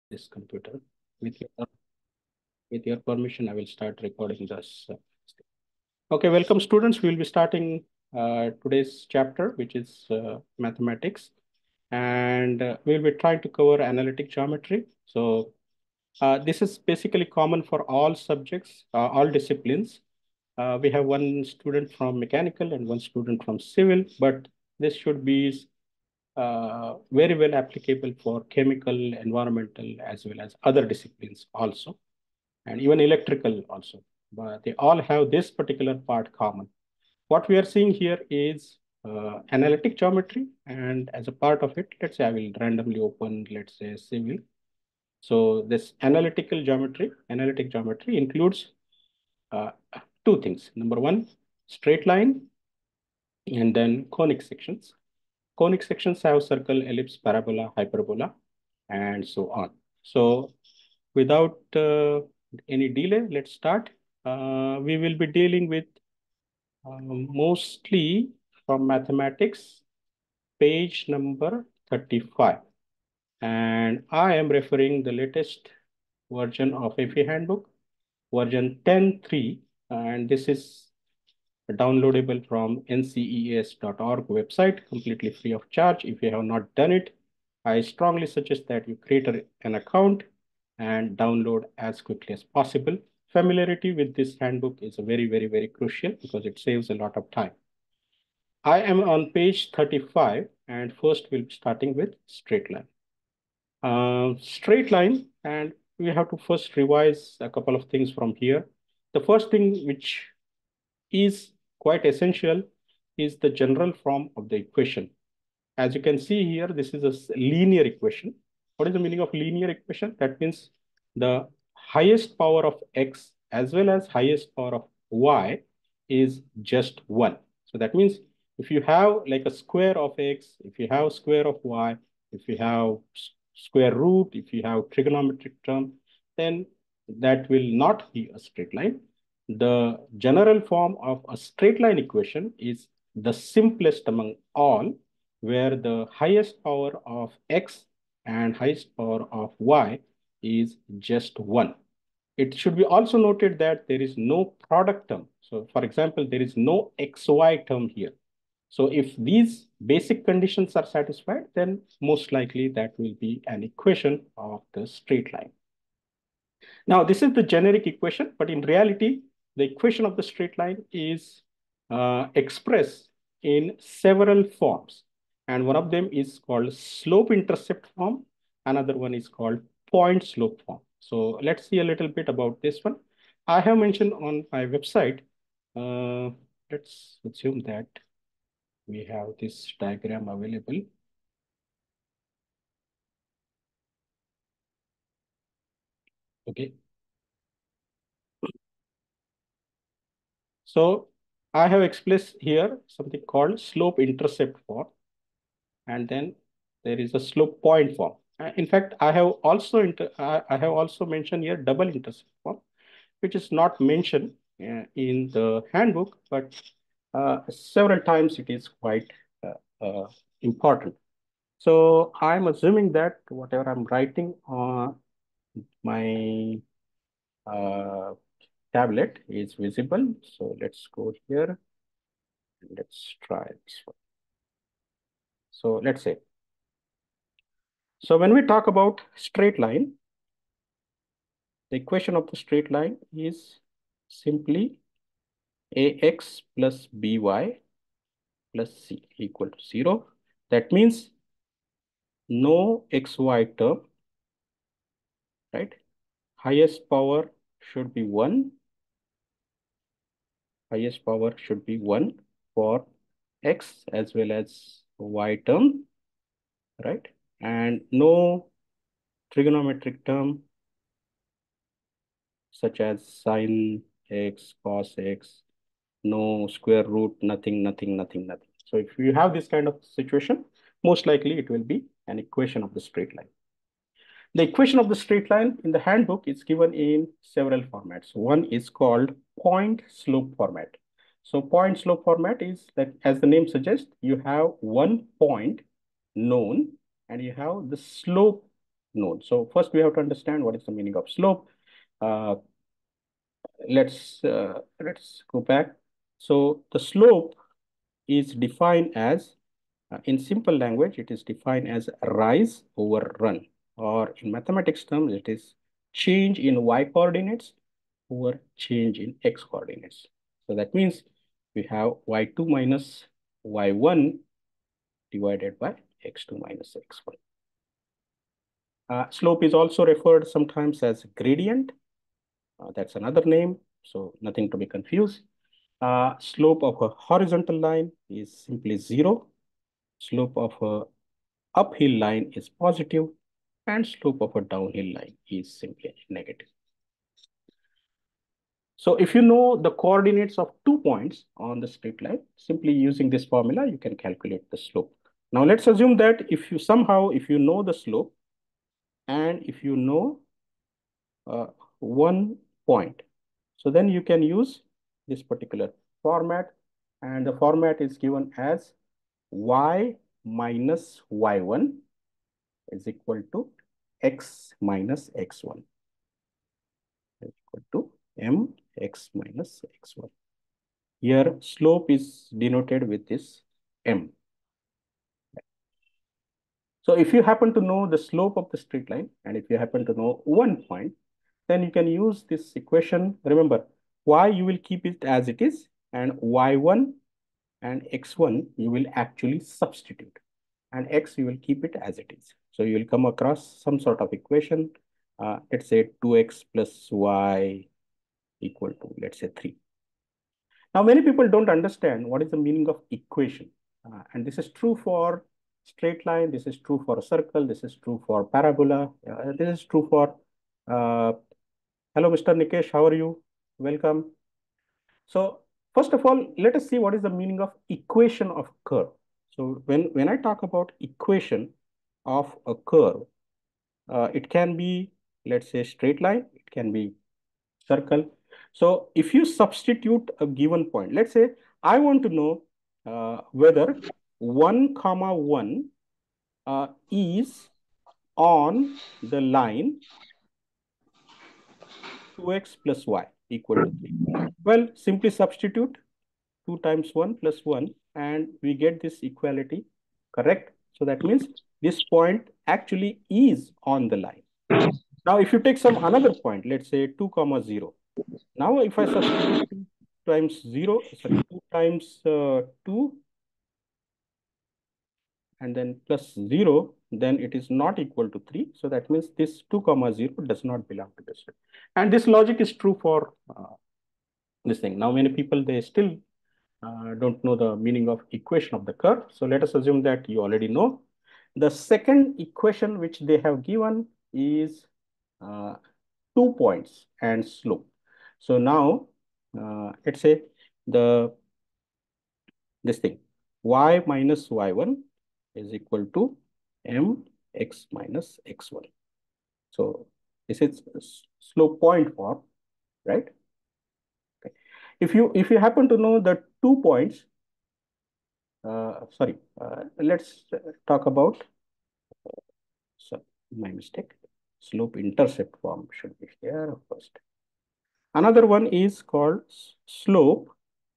this computer. With your, with your permission, I will start recording this. Okay, welcome students. We will be starting today's chapter, which is mathematics. And we'll be trying to cover analytic geometry. So this is basically common for all subjects, all disciplines. We have one student from mechanical and one student from civil, but this should be very well applicable for chemical, environmental, as well as other disciplines also, and even electrical also. But they all have this particular part common. What we are seeing here is analytic geometry, and as a part of it, let's say I will randomly open, let's say civil. So this analytic geometry includes uh, two things. Number one, straight line, and then conic sections. Conic sections have circle, ellipse, parabola, hyperbola, and so on. So without any delay, let's start. We will be dealing with mostly from mathematics, page number 35. And I am referring the latest version of FE Handbook, version 10.3, and this is downloadable from nces.org website, completely free of charge. If you have not done it, I strongly suggest that you create an account and download as quickly as possible. Familiarity with this handbook is very crucial because it saves a lot of time. I am on page 35, and first we'll be starting with straight line. Straight line, and we have to first revise a couple of things from here. The first thing which is quite essential is the general form of the equation. As you can see here, this is a linear equation. What is the meaning of linear equation? That means the highest power of x as well as highest power of y is just 1. So that means if you have like a square of x, if you have square of y, if you have square root, if you have trigonometric term, then that will not be a straight line. The general form of a straight line equation is the simplest among all, where the highest power of x and highest power of y is just 1. It should be also noted that there is no product term. So for example, there is no xy term here. So if these basic conditions are satisfied, then most likely that will be an equation of the straight line. Now, this is the generic equation, but in reality, the equation of the straight line is expressed in several forms. And one of them is called slope-intercept form. Another one is called point-slope form. So let's see a little bit about this one. I have mentioned on my website, let's assume that we have this diagram available. Okay. So I have expressed here something called slope-intercept form, and then there is a slope point form. In fact, I have also mentioned here double intercept form, which is not mentioned in the handbook, but several times it is quite important. So I'm assuming that whatever I'm writing on my tablet is visible. So let's go here and let's try this one. So let's say, so when we talk about straight line, the equation of the straight line is simply ax plus by plus c equal to 0. That means no xy term, right? Highest power should be 1. Highest power should be 1 for x as well as y term, right? And no trigonometric term such as sine x, cos x, no square root, nothing. So if you have this kind of situation, most likely it will be an equation of the straight line. The equation of the straight line in the handbook is given in several formats. One is called point slope format. So point slope format is that, as the name suggests, you have one point known and you have the slope node. So first we have to understand what is the meaning of slope. Uh, let's go back. So the slope is defined as, in simple language, it is defined as rise over run, or in mathematics terms, it is change in y coordinates over change in x coordinates. So that means we have y2 minus y1 divided by x2 minus x1. Slope is also referred sometimes as gradient. That's another name, so nothing to be confused. Slope of a horizontal line is simply 0. Slope of a uphill line is positive, and slope of a downhill line is simply negative. So if you know the coordinates of 2 points on the straight line, simply using this formula, you can calculate the slope. Now let's assume that if you know the slope and if you know 1 point, so then you can use this particular format, and the format is given as y minus y1 is equal to x minus x1 is equal to mx minus x1. Here slope is denoted with this m. So if you happen to know the slope of the straight line, and if you happen to know 1 point, then you can use this equation. Remember, y you will keep it as it is, and y1 and x1 you will actually substitute, and x you will keep it as it is. So you will come across some sort of equation. Let's say 2x plus y equal to, let's say, 3. Now, many people don't understand what is the meaning of equation. And this is true for straight line, this is true for a circle, this is true for parabola, this is true for, hello, Mr. Nikesh, how are you? Welcome. So first of all, let us see what is the meaning of equation of curve. So when I talk about equation of a curve, it can be, let's say, straight line, it can be circle. So if you substitute a given point, let's say I want to know whether 1 comma 1 is on the line 2x plus y equal to 3. Well, simply substitute 2 times 1 plus 1 and we get this equality, correct? So that means this point actually is on the line. Now, if you take some another point, let's say 2 comma 0. Now, if I substitute 2 times 0, sorry, 2 times 2 and then plus 0, then it is not equal to 3. So that means this 2 comma 0 does not belong to this. And this logic is true for this thing. Now, many people, they still don't know the meaning of equation of the curve. So let us assume that you already know. The second equation which they have given is 2 points and slope. So now, let's say this thing, y minus y1 is equal to mx minus x1. So this is slope point form, right? Okay. If you happen to know the 2 points, let's talk about, sorry, my mistake. Slope intercept form should be here first. Another one is called slope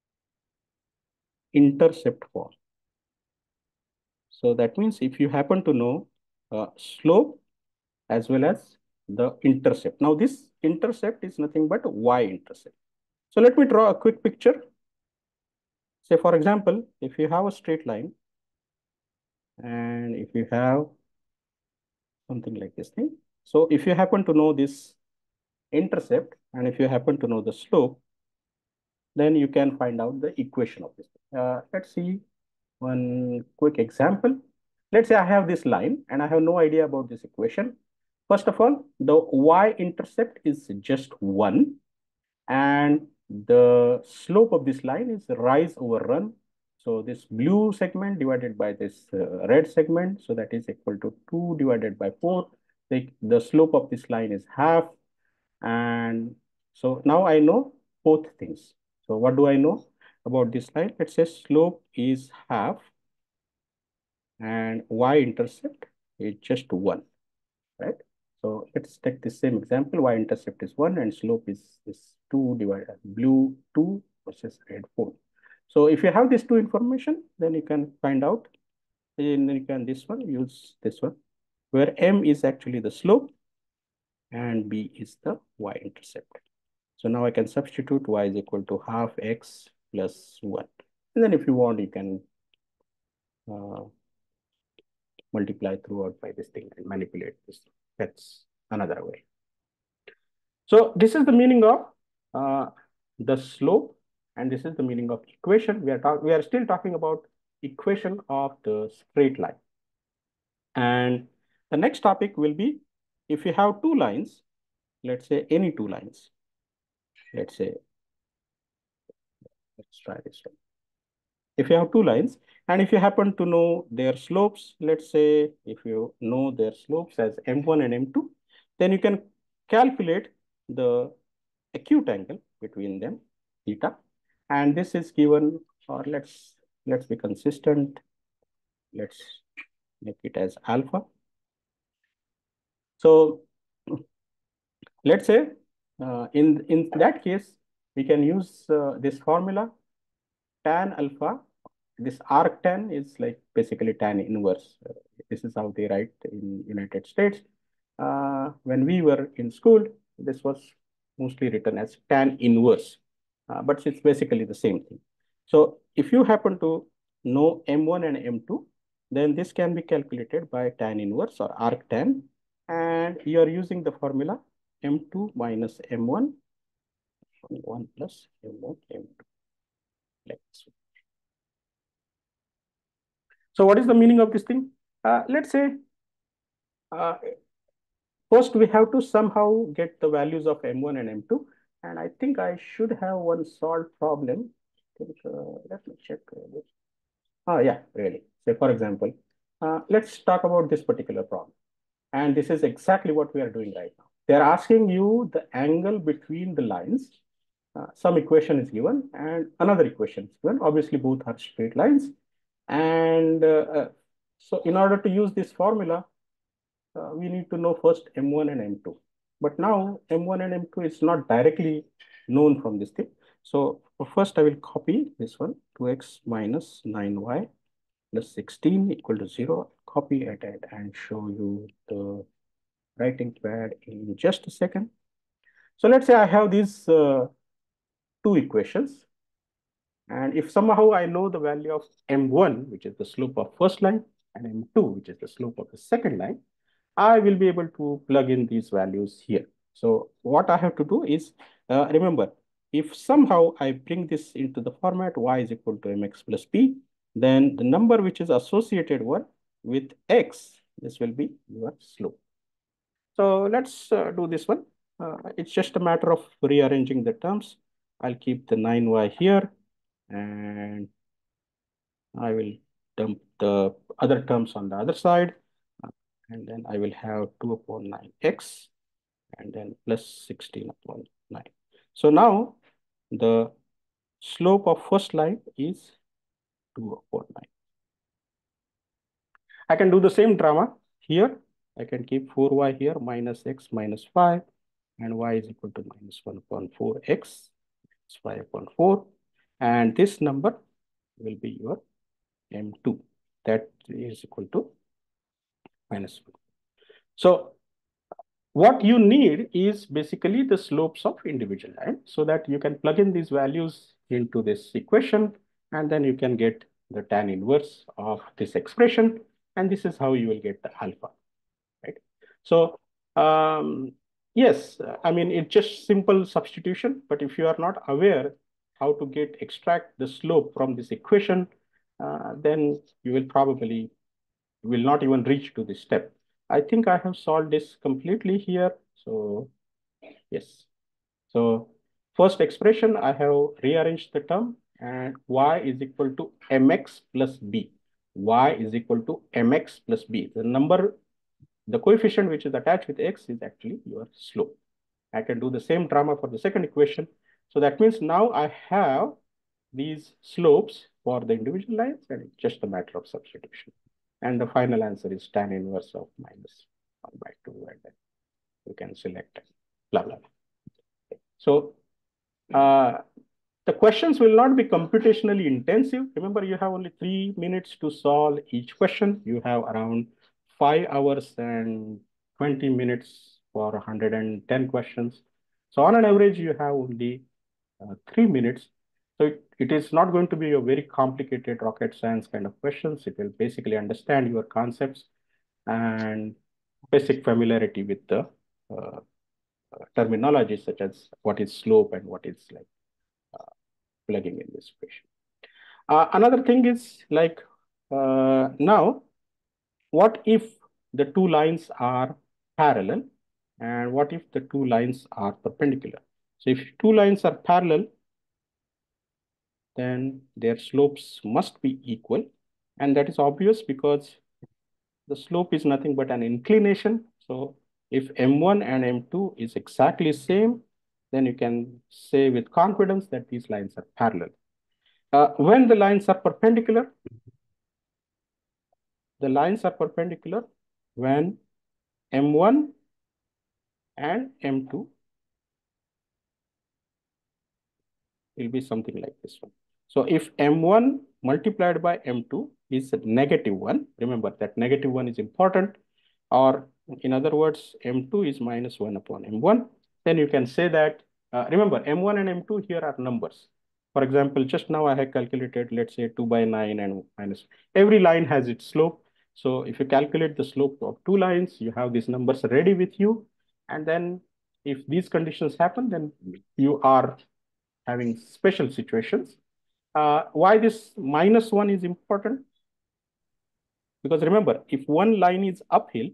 intercept form. So that means if you happen to know slope as well as the intercept. Now this intercept is nothing but y-intercept. So let me draw a quick picture. Say for example, if you have a straight line and if you have something like this thing. So if you happen to know this intercept and if you happen to know the slope, then you can find out the equation of this. Let's see one quick example. Let's say I have this line and I have no idea about this equation. First of all, the y-intercept is just 1 and the slope of this line is rise over run. So this blue segment divided by this red segment, so that is equal to 2 divided by 4. The slope of this line is half. And so now I know both things. So what do I know about this line? Let's say slope is half and y-intercept is just 1, right? So let's take the same example. Y-intercept is 1 and slope is 2 divided blue 2 versus red 4. So if you have these two information, then you can find out. And then you can use this one, where M is actually the slope and B is the Y-intercept. So now I can substitute Y is equal to half X plus 1. And then if you want, you can multiply throughout by this thing and manipulate this. That's another way. So this is the meaning of the slope, and this is the meaning of equation. We are still talking about equation of the straight line. And the next topic will be, if you have two lines, let's say any two lines, let's say, let's try this one. If you have two lines, and if you happen to know their slopes, let's say if you know their slopes as M1 and M2, then you can calculate the acute angle between them, theta. And this is given, or let's be consistent. Let's make it as alpha. So let's say in that case, we can use this formula tan alpha. This arctan is like basically tan inverse. This is how they write in United States. When we were in school, this was mostly written as tan inverse, but it's basically the same thing. So if you happen to know M1 and M2, then this can be calculated by tan inverse or arctan, and you are using the formula M2 minus M1, 1 plus M1, M2. Like this. So what is the meaning of this thing? Let's say uh, first we have to somehow get the values of M1 and M2. And I think I should have one solved problem. Let me check this. Oh yeah, really. Say for example, let's talk about this particular problem. And this is exactly what we are doing right now. They're asking you the angle between the lines. Some equation is given and another equation is given. Obviously, both are straight lines. And so in order to use this formula, we need to know first M1 and M2. But now M1 and M2 is not directly known from this thing. So first I will copy this one, 2x minus 9y plus 16 equal to 0. Copy it and show you the writing pad in just a second. So let's say I have these two equations. And if somehow I know the value of M1, which is the slope of first line, and M2, which is the slope of the second line, I will be able to plug in these values here. So what I have to do is, remember, if somehow I bring this into the format y is equal to mx plus b, then the number which is associated one with x, this will be your slope. So let's do this one. It's just a matter of rearranging the terms. I'll keep the 9y here, and I will dump the other terms on the other side. And then I will have 2 upon 9x and then plus 16 upon 9. So now the slope of first line is 2 upon 9. I can do the same drama here. I can keep 4y here minus x minus 5 and y is equal to minus 1 upon 4x. It's 5 upon 4. And this number will be your M2. That is equal to minus 1. So what you need is basically the slopes of individual lines so that you can plug in these values into this equation and then you can get the tan inverse of this expression. And this is how you will get the alpha, right? So yes, I mean, it's just simple substitution, but if you are not aware how to extract the slope from this equation, then you will probably will not even reach to this step. I think I have solved this completely here. So yes. So first expression, I have rearranged the term and y is equal to mx plus b. Y is equal to mx plus b. The number, the coefficient which is attached with x is actually your slope. I can do the same drama for the second equation. So that means now I have these slopes for the individual lines and it's just a matter of substitution. And the final answer is tan inverse of minus 1 by 2, and then you can select blah, blah, blah. So the questions will not be computationally intensive. Remember, you have only 3 minutes to solve each question. You have around 5 hours and 20 minutes for 110 questions. So on an average, you have only 3 minutes. So it is not going to be a very complicated rocket science kind of questions. It will basically understand your concepts and basic familiarity with the uh, terminology, such as what is slope and what is like plugging in this equation. Another thing is like now, what if the two lines are parallel, and what if the two lines are perpendicular? So if two lines are parallel, then their slopes must be equal. And that is obvious because the slope is nothing but an inclination. So if M1 and M2 is exactly same, then you can say with confidence that these lines are parallel. When the lines are perpendicular, when M1 and M2 will be something like this one. So if M1 multiplied by M2 is -1, remember that -1 is important, or in other words, M2 is -1 upon M1, then you can say that, remember, M1 and M2 here are numbers. For example, just now I have calculated, let's say 2 by 9 and minus. Every line has its slope. So if you calculate the slope of two lines, you have these numbers ready with you. And then if these conditions happen, then you are having special situations. Why this -1 is important? Because remember, if one line is uphill,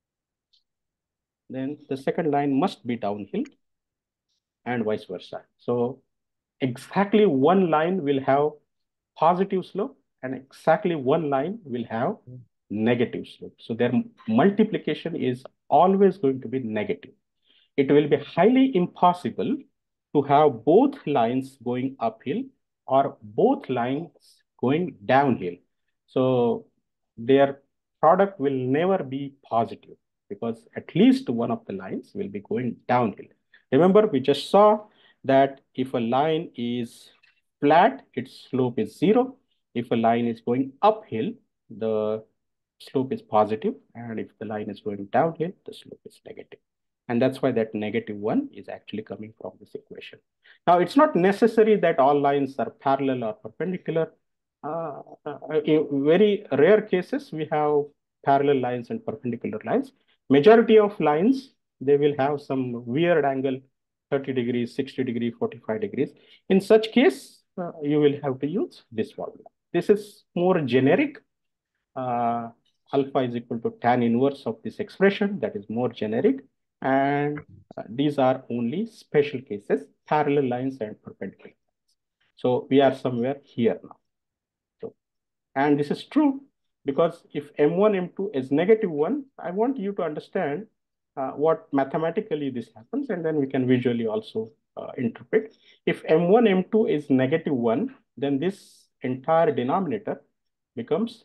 then the second line must be downhill and vice versa. So exactly one line will have positive slope and exactly one line will have negative slope. So their multiplication is always going to be negative. It will be highly impossible to have both lines going uphill or both lines going downhill. So their product will never be positive because at least one of the lines will be going downhill. Remember, we just saw that if a line is flat, its slope is 0. If a line is going uphill, the slope is positive, and if the line is going downhill, the slope is negative. And that's why that -1 is actually coming from this equation. Now, it's not necessary that all lines are parallel or perpendicular. In very rare cases, we have parallel lines and perpendicular lines. Majority of lines, they will have some weird angle, 30 degrees, 60 degrees, 45 degrees. In such case, you will have to use this formula. This is more generic. Alpha is equal to tan inverse of this expression, that is more generic. And these are only special cases, parallel lines and perpendicular lines. So we are somewhere here now. So, and this is true because if M1, M2 is -1, I want you to understand what mathematically this happens, and then we can visually also interpret. If M1, M2 is -1, then this entire denominator becomes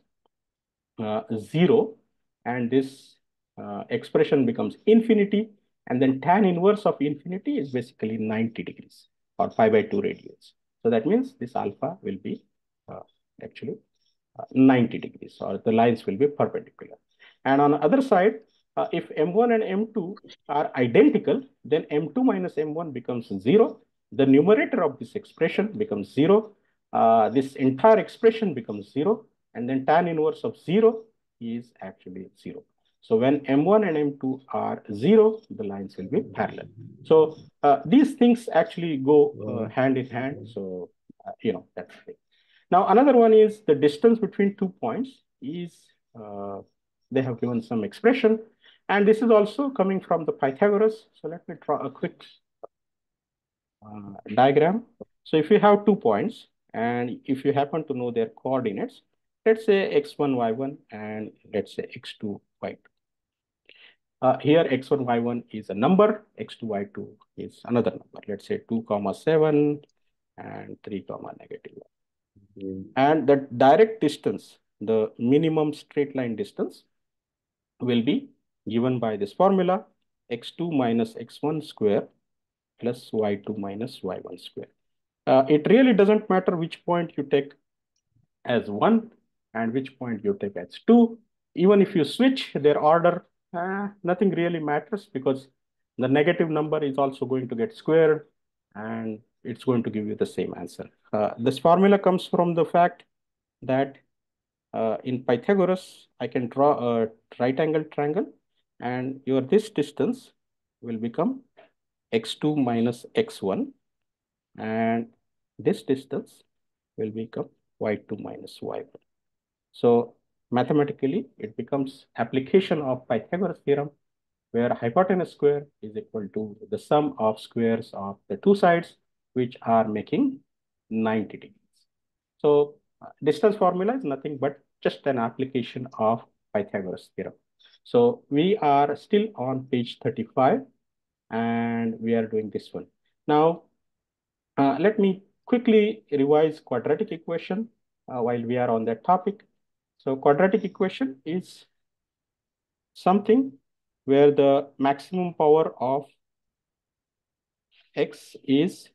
0, and this expression becomes infinity, and then tan inverse of infinity is basically 90 degrees or pi by 2 radians. So that means this alpha will be actually 90 degrees, or the lines will be perpendicular. And on the other side, if M1 and M2 are identical, then M2 minus M1 becomes 0. The numerator of this expression becomes 0. This entire expression becomes 0. And then tan inverse of 0 is actually 0. So when M1 and M2 are 0, the lines will be parallel. So these things actually go hand in hand. So, that's the thing. Now, another one is the distance between 2 points is, they have given some expression. And this is also coming from the Pythagoras. So let me draw a quick diagram. So if you have 2 points, and if you happen to know their coordinates, let's say x1, y1, and let's say x2, y2. Here x1, y1 is a number, x2, y2 is another number. Let's say 2, 7, and 3, -1. And the direct distance, the minimum straight line distance, will be given by this formula, x2 minus x1 square plus y2 minus y1 square. It really doesn't matter which point you take as 1 and which point you take as 2. Even if you switch their order, nothing really matters because the negative number is also going to get squared and it's going to give you the same answer. This formula comes from the fact that in Pythagoras, I can draw a right angle triangle and this distance will become x2 minus x1 and this distance will become y2 minus y1. So mathematically, it becomes application of Pythagoras theorem where hypotenuse square is equal to the sum of squares of the two sides, which are making 90 degrees. So distance formula is nothing but just an application of Pythagoras theorem. So we are still on page 35 and we are doing this one. Now, let me quickly revise quadratic equation while we are on that topic. So quadratic equation is something where the maximum power of x is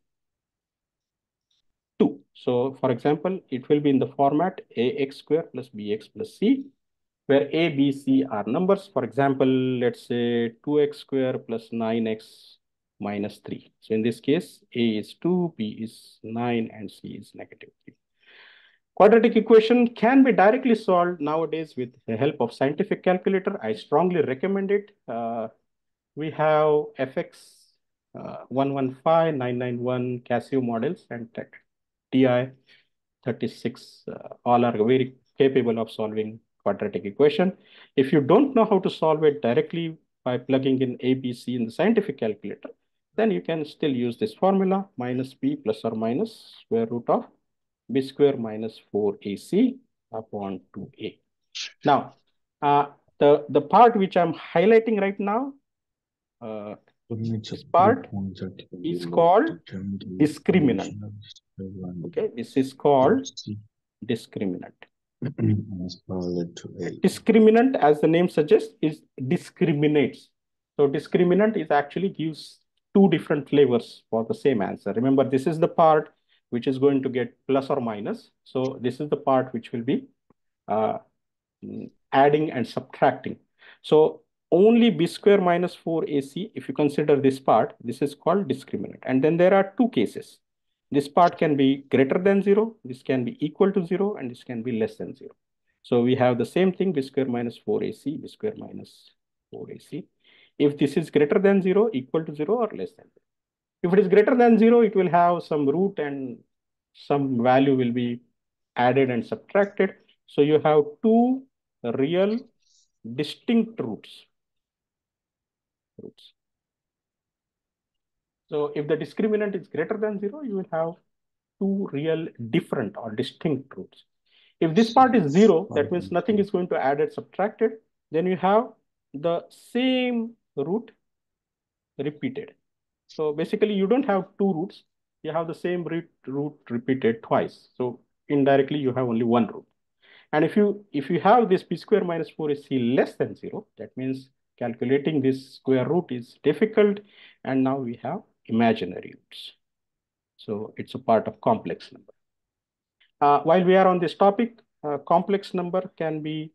2. So for example, it will be in the format ax square plus bx plus c, where a, b, c are numbers. For example, let's say 2x square plus 9x minus 3. So in this case, a is 2, b is 9, and c is negative 3. Quadratic equation can be directly solved nowadays with the help of scientific calculator. I strongly recommend it. We have FX 115991 Casio models and TI 36. All are very capable of solving quadratic equation. If you don't know how to solve it directly by plugging in ABC in the scientific calculator, then you can still use this formula minus b plus or minus square root of b square minus 4ac upon 2a. Now, the part which I'm highlighting right now, this part is called discriminant. Okay, this is called discriminant. Discriminant, as the name suggests, is discriminates. So discriminant is actually gives two different flavors for the same answer. Remember, this is the part which is going to get plus or minus. So this is the part which will be adding and subtracting. So only b square minus 4ac, if you consider this part, this is called discriminant. And then there are two cases. This part can be greater than 0, this can be equal to 0, and this can be less than 0. So we have the same thing, b square minus 4ac, b square minus 4ac. If this is greater than 0, equal to 0, or less than 0. If it is greater than 0, it will have some root and some value will be added and subtracted. So you have two real distinct roots. So if the discriminant is greater than 0, you will have two real different or distinct roots. If this part is 0, that means nothing is going to add and subtracted. Then you have the same root repeated. So basically, you don't have two roots. You have the same root repeated twice. So indirectly, you have only one root. And if you have this b square minus 4ac less than 0, that means calculating this square root is difficult. And now we have imaginary roots. So it's a part of complex number. While we are on this topic, complex number can be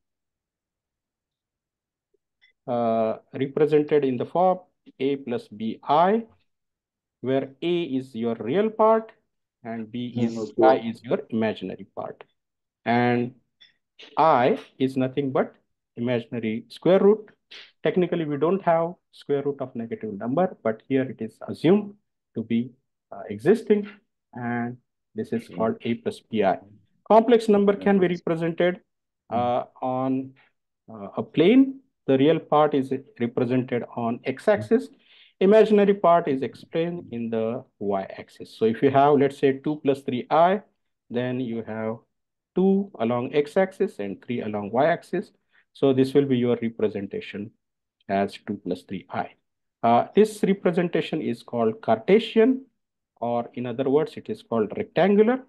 represented in the form a plus bi, where a is your real part and I is your imaginary part. And I is nothing but imaginary square root. Technically, we don't have square root of negative number, but here it is assumed to be existing, and this is called a plus bi. Complex number can be represented on a plane. The real part is represented on x-axis. Imaginary part is explained in the y-axis. So if you have, let's say, 2 plus 3i, then you have 2 along x-axis and 3 along y-axis. So this will be your representation as 2 plus 3i. This representation is called Cartesian, or in other words, it is called rectangular.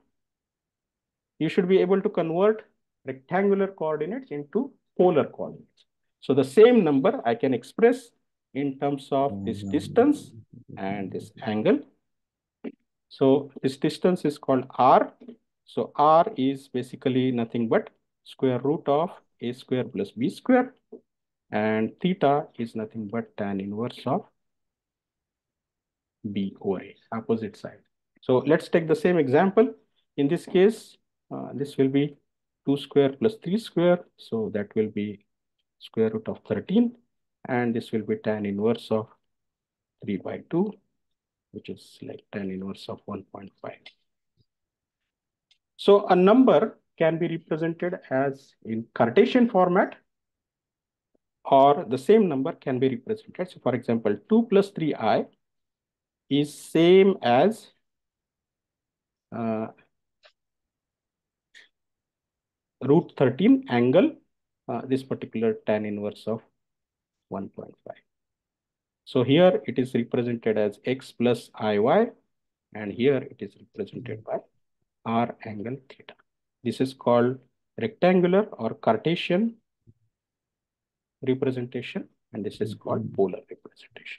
You should be able to convert rectangular coordinates into polar coordinates. So the same number I can express in terms of this distance and this angle. So this distance is called r. So r is basically nothing but square root of a square plus b square, and theta is nothing but tan inverse of b over a, opposite side. So let's take the same example. In this case, this will be 2 square plus 3 square. So that will be square root of 13. And this will be tan inverse of 3 by 2, which is like tan inverse of 1.5. So a number can be represented as in Cartesian format, or the same number can be represented. So for example, 2 plus 3i is same as root 13 angle, this particular tan inverse of 1.5. So here it is represented as x plus iy, and here it is represented by r angle theta. This is called rectangular or Cartesian representation, and this is called polar representation.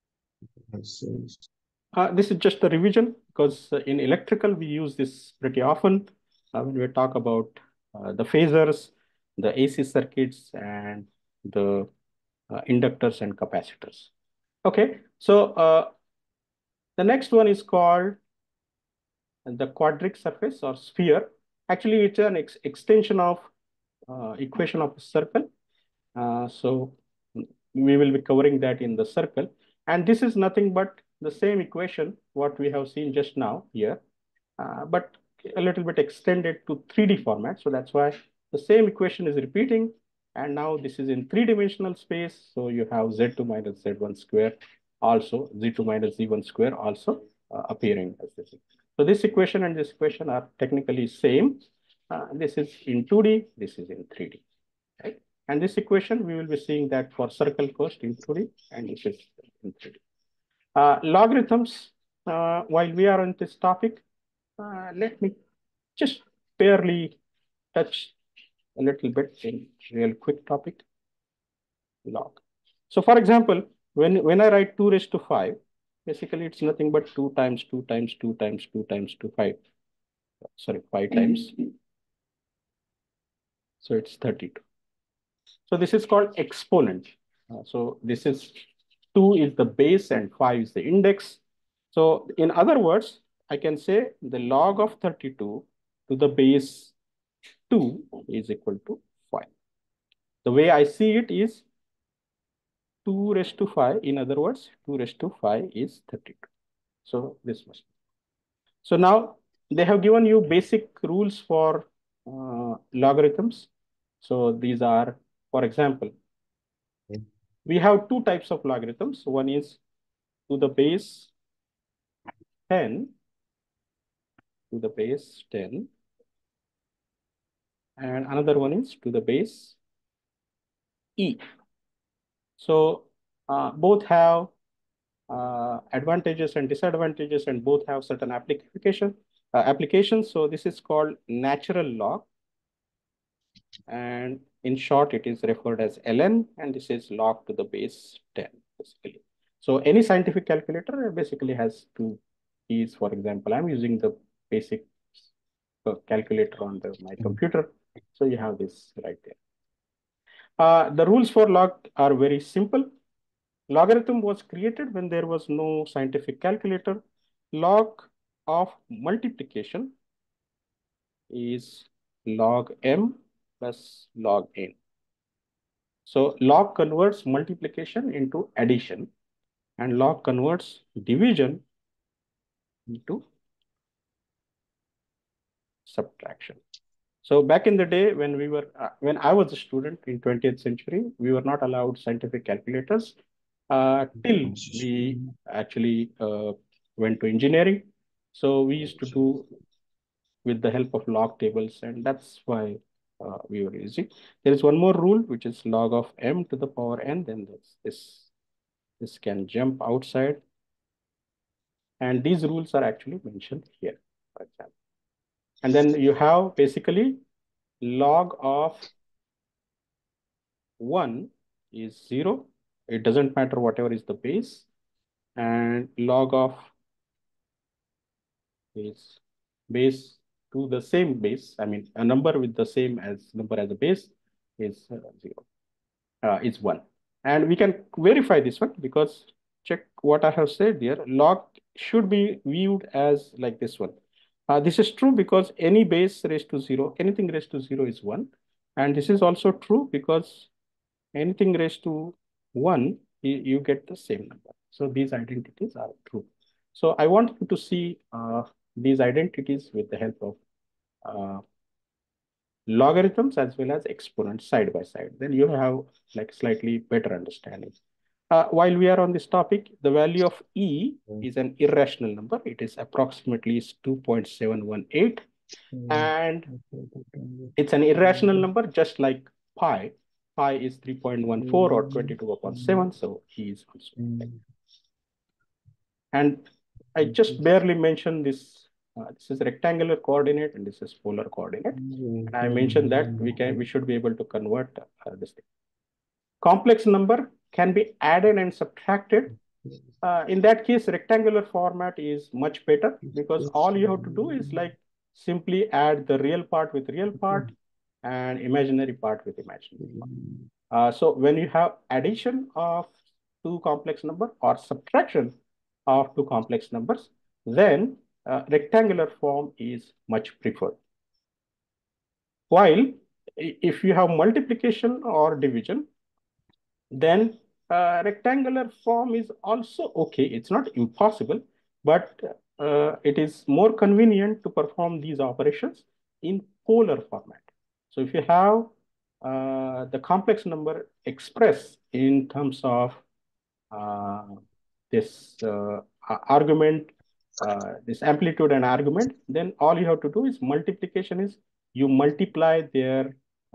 This is just a revision, because in electrical we use this pretty often when we talk about the phasors, the AC circuits, and the inductors and capacitors. Okay, so the next one is called the quadric surface or sphere. Actually, it's an extension of equation of a circle. So we will be covering that in the circle. And this is nothing but the same equation what we have seen just now here, but a little bit extended to 3D format. So that's why the same equation is repeating. And now this is in three-dimensional space. So you have Z2 minus Z1 square also, Z2 minus Z1 square also appearing as this. So this equation and this equation are technically same. This is in 2D, this is in 3D, right? And this equation, we will be seeing that for circle first in 2D and this is in 3D. Logarithms, while we are on this topic, let me just barely touch a little bit in real quick topic, log. So for example, when I write 2 raised to 5, basically it's nothing but 2 times 2 times 2 times 2 times 2, 5. Sorry, 5 times. So it's 32. So this is called exponent. So this is 2 is the base and 5 is the index. So in other words, I can say the log of 32 to the base 2 is equal to 5. The way I see it is 2 raised to 5. In other words, 2 raised to 5 is 32. So this must be. So now they have given you basic rules for logarithms. So these are, for example, we have two types of logarithms. One is to the base 10, to the base 10. And another one is to the base e. So both have advantages and disadvantages, and both have certain applications. So this is called natural log. And in short, it is referred as ln, and this is log to the base 10, basically. So any scientific calculator basically has two keys. For example, I'm using the basic calculator on my computer. So you have this right there. The rules for log are very simple. Logarithm was created when there was no scientific calculator. Log of multiplication is log m plus log n. So log converts multiplication into addition, and log converts division into subtraction. So back in the day when when I was a student in 20th century, we were not allowed scientific calculators till we actually went to engineering. So we used to do with the help of log tables, and that's why we were using. There is one more rule, which is log of m to the power n. Then this can jump outside, and these rules are actually mentioned here, for example. And then you have basically log of 1 is 0. It doesn't matter whatever is the base. And log of is base to the same base. I mean, a number with the same as number as a base is 0. Is 1. And we can verify this one because check what I have said there. Log should be viewed as like this one. This is true because any base raised to 0, anything raised to 0 is 1. And this is also true because anything raised to 1, you get the same number. So these identities are true. So I want you to see these identities with the help of logarithms as well as exponents side by side. Then you have like slightly better understanding. While we are on this topic, the value of E is an irrational number. It is approximately 2.718. And it's an irrational number, just like pi. Pi is 3.14 or 22 upon 7. So E is also like. And I just barely mentioned this. This is rectangular coordinate and this is polar coordinate. And I mentioned that we should be able to convert this thing. Complex number can be added and subtracted. In that case, rectangular format is much better because all you have to do is like simply add the real part with real part and imaginary part with imaginary part. So when you have addition of two complex number or subtraction of two complex numbers, then rectangular form is much preferred. While if you have multiplication or division, then rectangular form is also okay. It's not impossible, but it is more convenient to perform these operations in polar format. So if you have the complex number expressed in terms of this argument, this amplitude and argument, then all you have to do is multiplication is you multiply their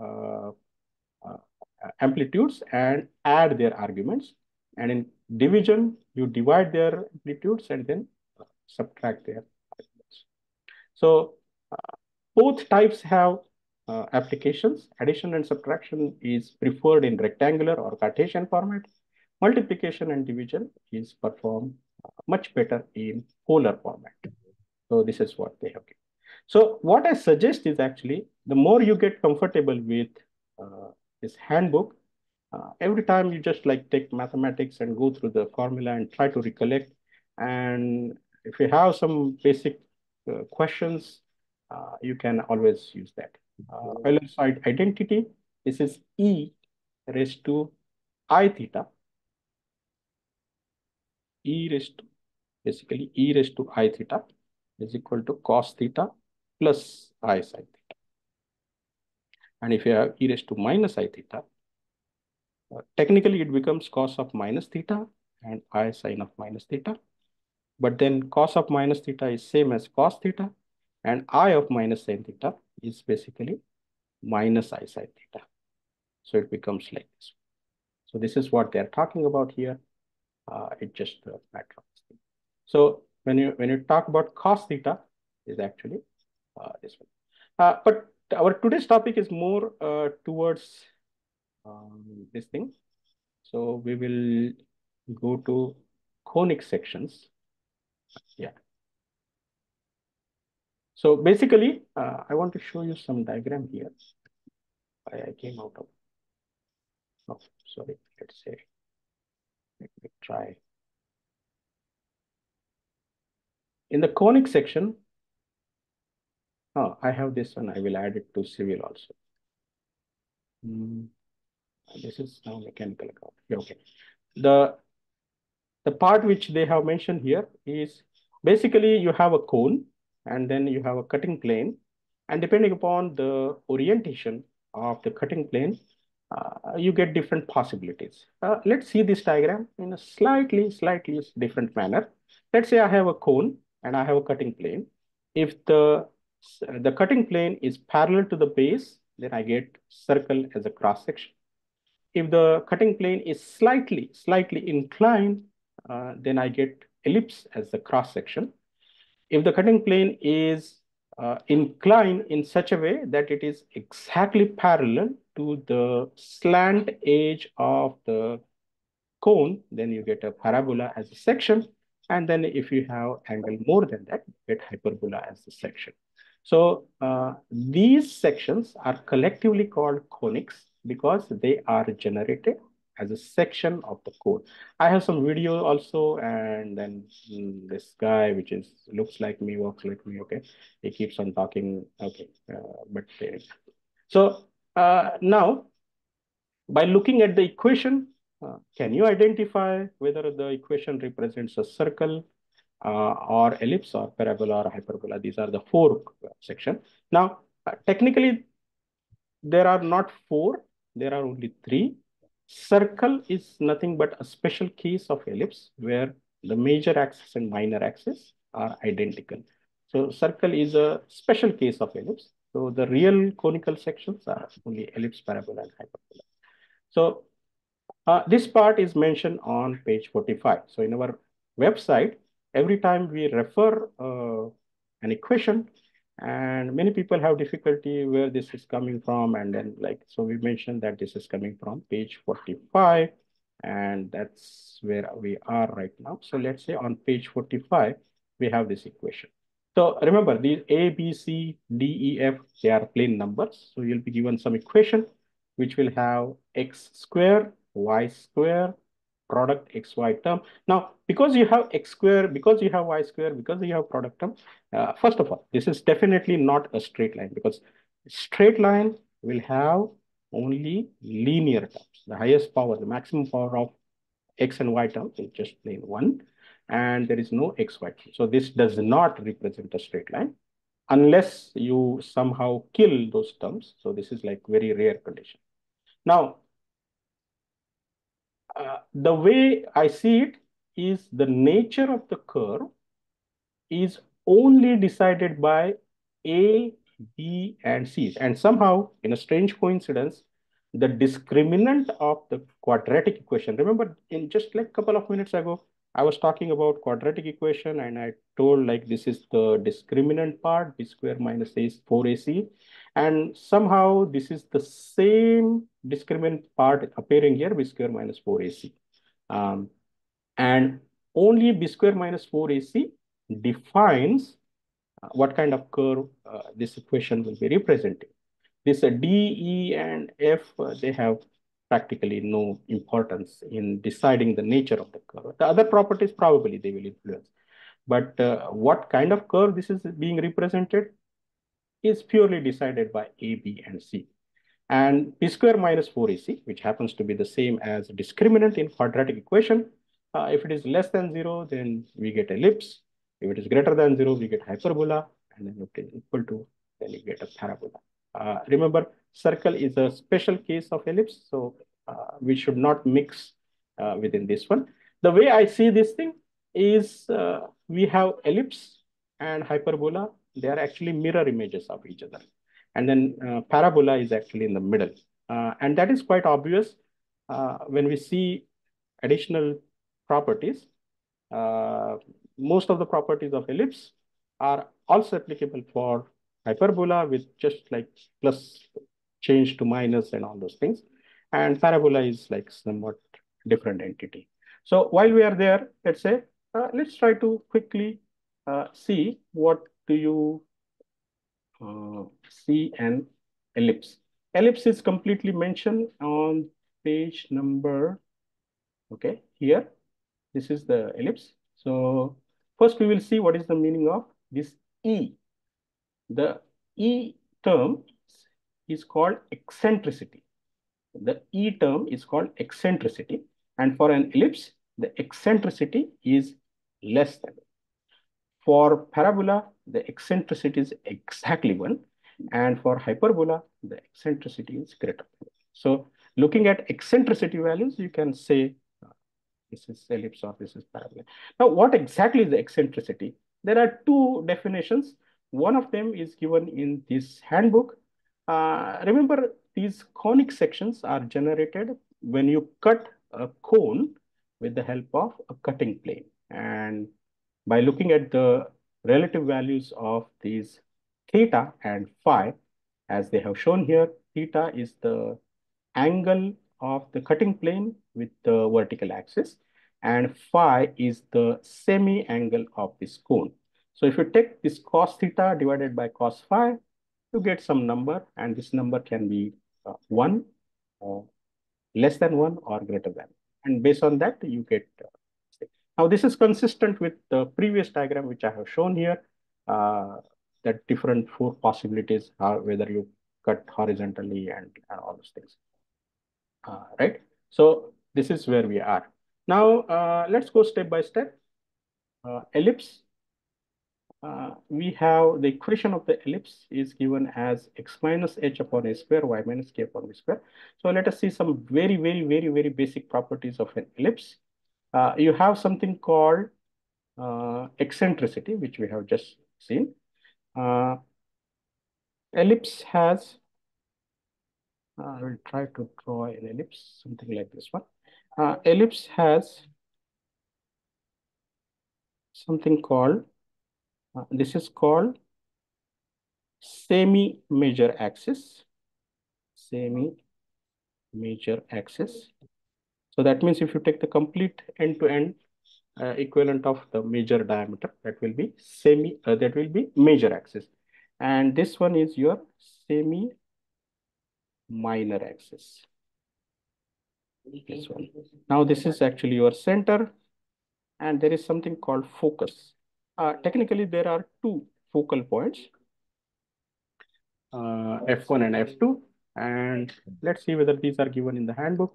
amplitudes and add their arguments. And in division, you divide their amplitudes and then subtract their arguments. So both types have applications. Addition and subtraction is preferred in rectangular or Cartesian format. Multiplication and division is performed much better in polar format. So this is what they have given. So what I suggest is actually the more you get comfortable with this handbook, every time you just like take mathematics and go through the formula and try to recollect. And if you have some basic questions, you can always use that. Euler side identity, this is E raised to I theta. Basically E raised to I theta is equal to cos theta plus I sin theta. And if you have E raised to minus I theta, technically it becomes cos of minus theta and I sin of minus theta. But then cos of minus theta is same as cos theta and I of minus sin theta is basically minus I sin theta. So it becomes like this. So this is what they're talking about here. It just matter of this thing. So when you talk about cos theta is actually this one. But our today's topic is more towards this thing. So we will go to conic sections. Yeah. So basically, I want to show you some diagram here. I came out of, oh, sorry, let's say, let me try. In the conic section, I have this one, I will add it to civil also. This is now mechanical account. Yeah, okay. The part which they have mentioned here is basically you have a cone and then you have a cutting plane. And depending upon the orientation of the cutting plane, you get different possibilities. Let's see this diagram in a slightly different manner. Let's say I have a cone and I have a cutting plane. If the cutting plane is parallel to the base, then I get circle as a cross section. If the cutting plane is slightly inclined, then I get ellipse as the cross section. If the cutting plane is inclined in such a way that it is exactly parallel to the slant edge of the cone, then you get a parabola as a section. And then if you have angle more than that, you get hyperbola as a section. So these sections are collectively called conics because they are generated as a section of the cone. I have some video also, and then this guy, which is looks like me, walks like me. Okay, he keeps on talking. Okay, so now by looking at the equation, can you identify whether the equation represents a circle or ellipse or parabola or hyperbola? These are the four sections. Now, technically, there are not four, there are only three. Circle is nothing but a special case of ellipse where the major axis and minor axis are identical. So circle is a special case of ellipse. So the real conical sections are only ellipse, parabola, and hyperbola. So this part is mentioned on page 45. So in our website, every time we refer an equation, and many people have difficulty where this is coming from. And then so we mentioned that this is coming from page 45, and that's where we are right now. So let's say on page 45, we have this equation. So remember, these A, B, C, D, E, F, they are plain numbers. So you'll be given some equation which will have x square, y square, product xy term. Now, because you have x square, because you have y square, because you have product term, first of all, this is definitely not a straight line because straight line will have only linear terms. The highest power, the maximum power of x and y terms is just plain 1, and there is no xy. So this does not represent a straight line unless you somehow kill those terms. So this is like very rare condition. Now, the way I see it is the nature of the curve is only decided by A, B, and C. And somehow, in a strange coincidence, the discriminant of the quadratic equation. Remember, in just like a couple of minutes ago, I was talking about quadratic equation and I told like this is the discriminant part, b square minus a is 4ac. And somehow this is the same discriminant part appearing here, b square minus 4ac. And only b square minus 4ac defines what kind of curve this equation will be representing. This D, E, and F, they have practically no importance in deciding the nature of the curve. The other properties probably they will influence. But what kind of curve this is being represented is purely decided by A, B, and C. And p square minus 4ac, which happens to be the same as discriminant in quadratic equation. If it is less than 0, then we get ellipse. If it is greater than 0, we get hyperbola. And then if it is equal to, then you get a parabola. Remember, circle is a special case of ellipse, so we should not mix within this one. The way I see this thing is we have ellipse and hyperbola. They are actually mirror images of each other. And then parabola is actually in the middle. And that is quite obvious when we see additional properties. Most of the properties of ellipse are also applicable for hyperbola with just like plus change to minus and all those things. And parabola is like somewhat different entity. So while we are there, let's try to quickly see what do you see an ellipse. Ellipse is completely mentioned on page number, okay, here. This is the ellipse. So first we will see what is the meaning of this E. The E term is called eccentricity. The E term is called eccentricity. And for an ellipse, the eccentricity is less than. For parabola, the eccentricity is exactly 1. And for hyperbola, the eccentricity is greater. So looking at eccentricity values, you can say this is ellipse or this is parabola. Now, what exactly is the eccentricity? There are two definitions. One of them is given in this handbook. Remember, these conic sections are generated when you cut a cone with the help of a cutting plane. And by looking at the relative values of these theta and phi, as they have shown here, theta is the angle of the cutting plane with the vertical axis, and phi is the semi-angle of this cone. So if you take this cos theta divided by cos phi, you get some number, and this number can be 1, uh, less than 1, or greater than. And based on that, you get. Now, this is consistent with the previous diagram, which I have shown here, that different four possibilities are whether you cut horizontally and all those things. Right? So this is where we are. Now, let's go step by step. Ellipse. We have the equation of the ellipse is given as x minus h upon a square, y minus k upon b square. So let us see some very basic properties of an ellipse. You have something called eccentricity, which we have just seen. Ellipse has, I will try to draw an ellipse, something like this one. Ellipse has something called, this is called semi-major axis. Semi-major axis. So that means if you take the complete end-to-end equivalent of the major diameter, that will be major axis. And this one is your semi-minor axis. This one. Now this is actually your center, and there is something called focus. Technically, there are two focal points, F1 and F2, and let's see whether these are given in the handbook.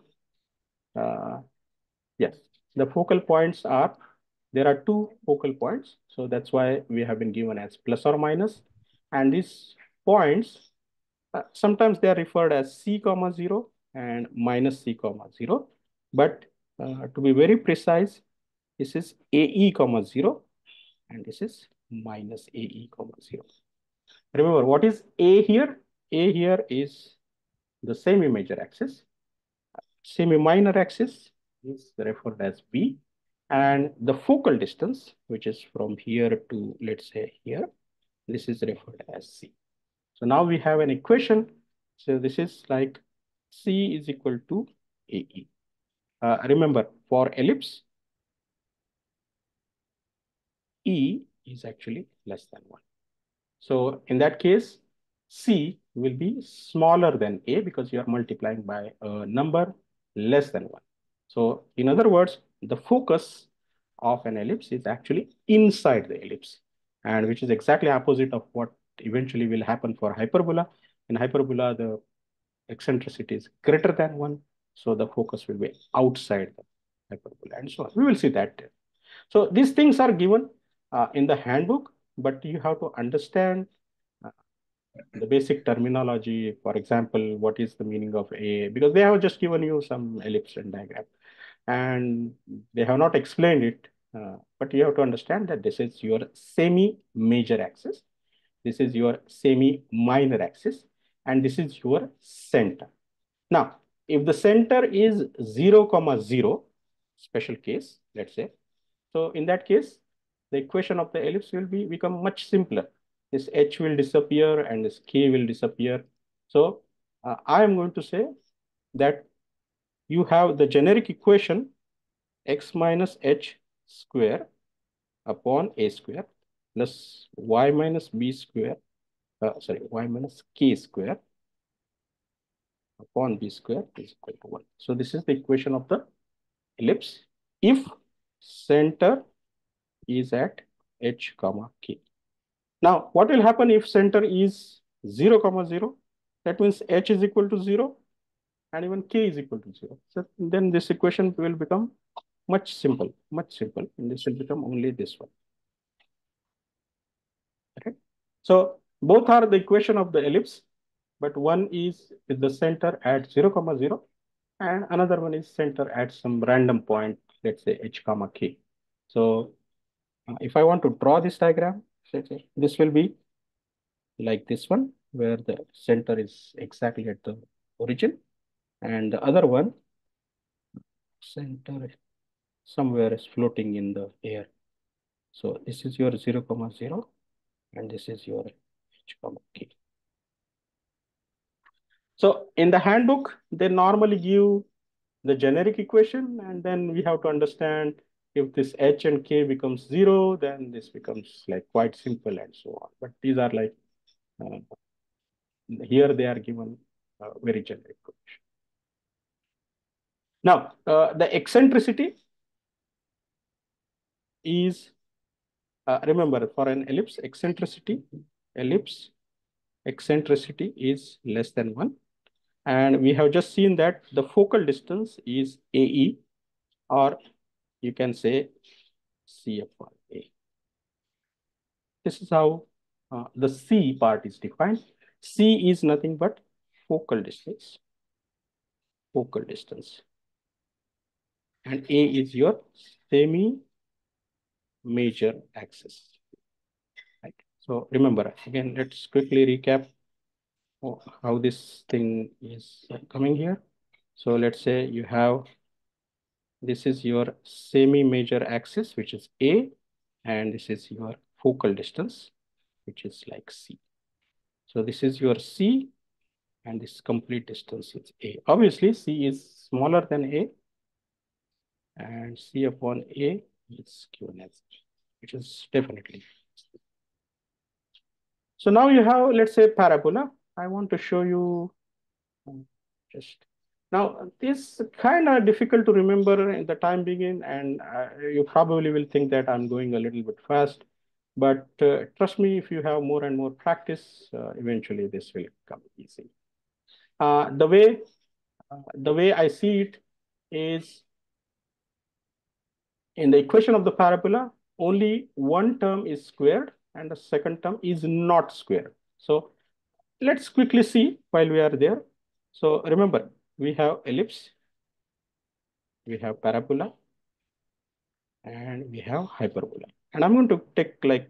Yes, the focal points are, there are two focal points, so that's why we have been given as plus or minus, and these points, sometimes they are referred as C comma 0 and minus C comma 0, but to be very precise, this is AE comma 0 and this is minus AE comma 0. Remember, what is A here? A here is the semi-major axis. Semi-minor axis is referred as B. And the focal distance, which is from here to, let's say, here, this is referred as C. So now we have an equation. So this is like C is equal to AE. Remember, for ellipse, E is actually less than 1. So in that case, C will be smaller than A because you are multiplying by a number less than 1. So in other words, the focus of an ellipse is actually inside the ellipse, and which is exactly opposite of what eventually will happen for hyperbola. In hyperbola, the eccentricity is greater than 1. So the focus will be outside the hyperbola and so on. We will see that. So these things are given in the handbook, but you have to understand the basic terminology. For example, what is the meaning of A? Because they have just given you some ellipse and diagram, and they have not explained it. But you have to understand that this is your semi-major axis, this is your semi-minor axis, and this is your center. Now, if the center is 0, 0, special case, let's say, so in that case, the equation of the ellipse will become much simpler. This h will disappear and this k will disappear. So I am going to say that you have the generic equation x minus h square upon a square plus y minus b square, y minus k square upon b square is equal to 1. So this is the equation of the ellipse if center is at h comma k. Now, what will happen if center is 0 comma 0? That means h is equal to 0 and even k is equal to 0. So then this equation will become much simple, and this will become only this one. Okay. So both are the equation of the ellipse, but one is with the center at 0 comma 0 and another one is center at some random point, let's say h comma k. So if I want to draw this diagram, this will be like this one, where the center is exactly at the origin, and the other one, center somewhere is floating in the air. So this is your 0 comma 0 and this is your h comma k. So in the handbook, they normally give the generic equation, and then we have to understand if this h and k becomes 0, then this becomes like quite simple and so on. But these are like, uh, here they are given very generic equation. Now, the eccentricity is, remember, for an ellipse eccentricity is less than 1. And we have just seen that the focal distance is AE, or you can say C upon A. This is how the C part is defined. C is nothing but focal distance, and A is your semi-major axis. Right. So remember, again, let's quickly recap how this thing is coming here. So let's say you have, this is your semi-major axis, which is A, and this is your focal distance, which is like C. So this is your C, and this complete distance is A. Obviously, C is smaller than A, and C upon A is given as, which is definitely. So now you have, let's say, parabola. I want to show you just now. This kind of difficult to remember in the time being, and you probably will think that I'm going a little bit fast. But trust me, if you have more and more practice, eventually this will come easy. The way I see it is, in the equation of the parabola, only one term is squared and the second term is not squared. So let's quickly see while we are there. So remember, we have ellipse, we have parabola, and we have hyperbola. And I'm going to take like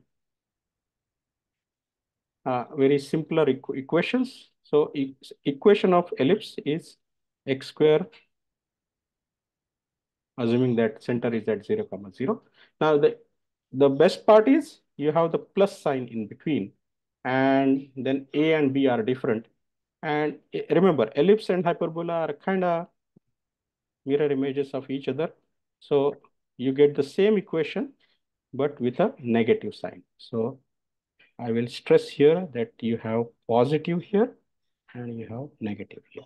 very simpler equations. So equation of ellipse is x square, assuming that center is at 0, 0. Now the best part is you have the plus sign in between, and then A and B are different. And remember, ellipse and hyperbola are kind of mirror images of each other. So you get the same equation, but with a negative sign. So I will stress here that you have positive here and you have negative here.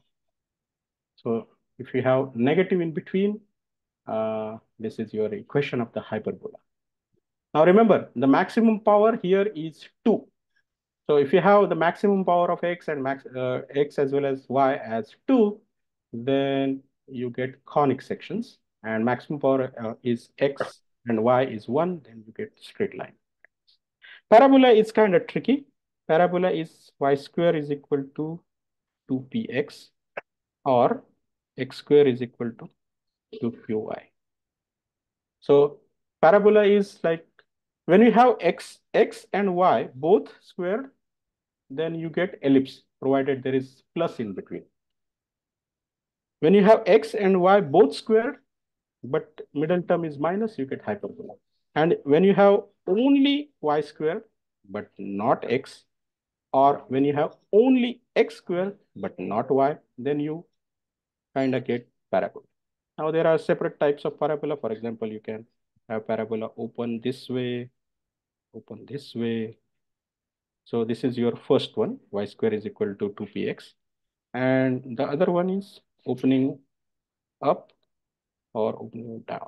So if you have negative in between, this is your equation of the hyperbola. Now remember, the maximum power here is 2. So if you have the maximum power of x and x as well as y as 2, then you get conic sections, and maximum power is x and y is 1, then you get straight line. Parabola is kind of tricky. Parabola is y square is equal to 2px, or x square is equal to 2qy. So parabola is like, when you have x and y both squared, then you get ellipse, provided there is plus in between. When you have x and y both squared, but middle term is minus, you get hyperbola. And when you have only y squared, but not x, or when you have only x squared, but not y, then you kind of get parabola. Now there are separate types of parabola. For example, you can have parabola open this way, open this way. So this is your first one, y square is equal to 2px. And the other one is opening up or opening down.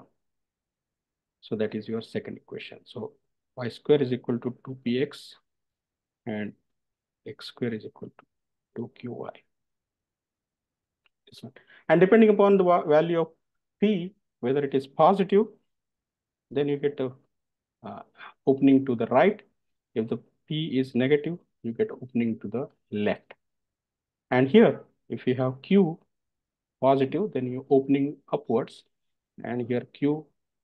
So that is your second equation. So y square is equal to 2px and x square is equal to 2qy. This one. And depending upon the value of p, whether it is positive, then you get a opening to the right. If the p is negative, you get opening to the left. And here, if you have q positive, then you opening upwards, and here q.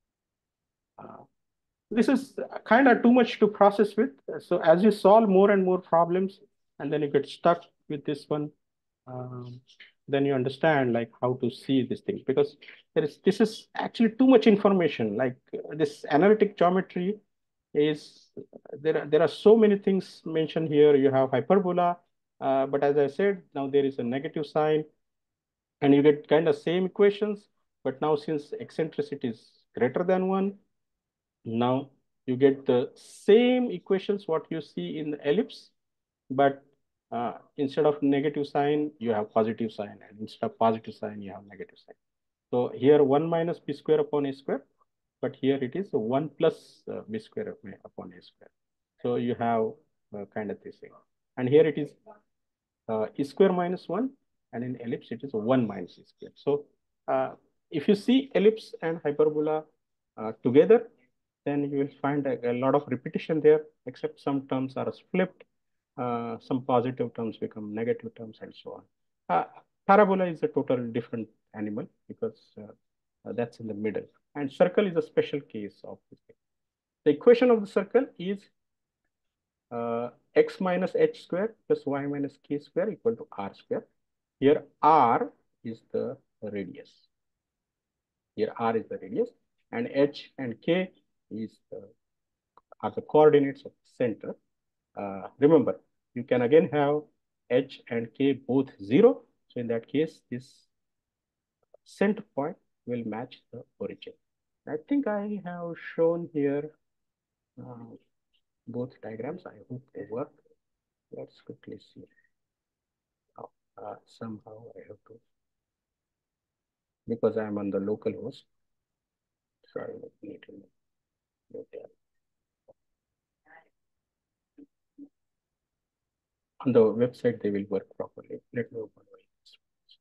This is kind of too much to process with. So as you solve more and more problems, and then you get stuck with this one, then you understand like how to see these things, because this is actually too much information. Like this analytic geometry is, there are so many things mentioned here. You have hyperbola, But as I said, now there is a negative sign and you get kind of same equations. But now since eccentricity is greater than 1, now you get the same equations what you see in the ellipse, but instead of negative sign, you have positive sign, and instead of positive sign, you have negative sign. So here 1 minus b square upon a square, but here it is 1 plus b square upon a square. So you have kind of this thing. And here it is e square minus 1, and in ellipse it is 1 minus e square. So if you see ellipse and hyperbola together, then you will find a lot of repetition there, except some terms are flipped. Some positive terms become negative terms and so on. Parabola is a total different animal because that's in the middle. And circle is a special case of this thing. The equation of the circle is x minus h square plus y minus k square equal to r square. Here r is the radius. Here r is the radius, and h and k are the coordinates of the center. Remember, you can again have h and k both 0. So in that case, this center point will match the origin. I think I have shown here both diagrams. I hope they work. Let's quickly see. Oh, somehow I have to, because I'm on the local host. So I need to go there. On the website, they will work properly. Let me open it.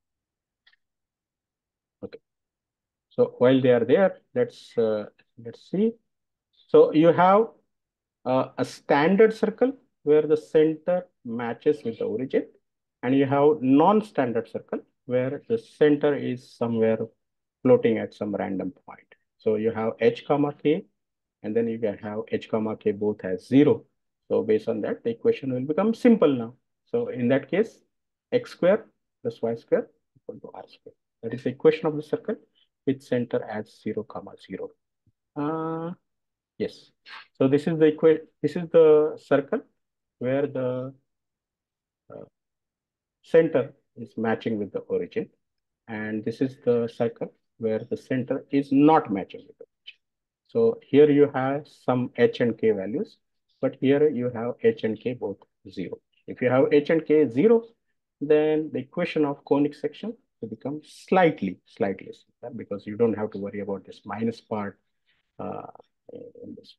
Okay. So while they are there, let's see. So you have a standard circle where the center matches with the origin, and you have non-standard circle where the center is somewhere floating at some random point. So you have h comma k, and then you can have h comma k both as 0. So based on that, the equation will become simple now. So in that case, x square plus y square equal to r square. That is the equation of the circle with center as 0 comma 0. Yes. So this is the circle where the center is matching with the origin, and this is the circle where the center is not matching with the origin. So here you have some h and k values, but here you have h and k both 0. If you have h and k 0, then the equation of conic section will become slightly simpler, because you don't have to worry about this minus part uh, in this.